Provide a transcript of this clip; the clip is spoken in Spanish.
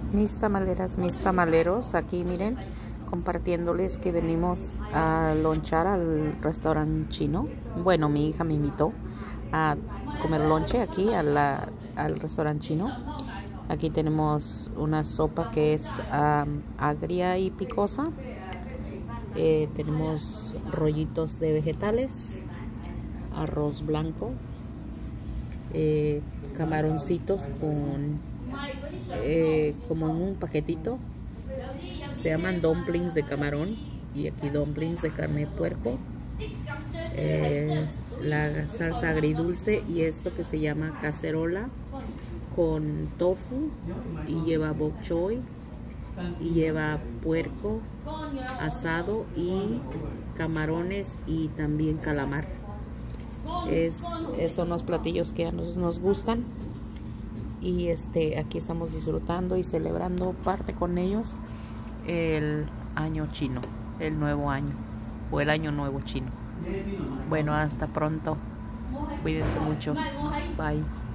Mis tamaleras, mis tamaleros, aquí miren, compartiéndoles que venimos a lonchar al restaurante chino. Bueno, mi hija me invitó a comer lonche aquí al restaurante chino. Aquí tenemos una sopa que es agria y picosa. Tenemos rollitos de vegetales, arroz blanco, camaroncitos con como en un paquetito. Se llaman dumplings de camarón y aquí dumplings de carne de puerco. La salsa agridulce y esto que se llama cacerola con tofu y lleva bok choy y lleva puerco asado y camarones y también calamar. Son los platillos que a nosotros nos gustan y aquí estamos disfrutando y celebrando parte con ellos el año chino, el nuevo año o el año nuevo chino. Bueno, hasta pronto, cuídense mucho, bye.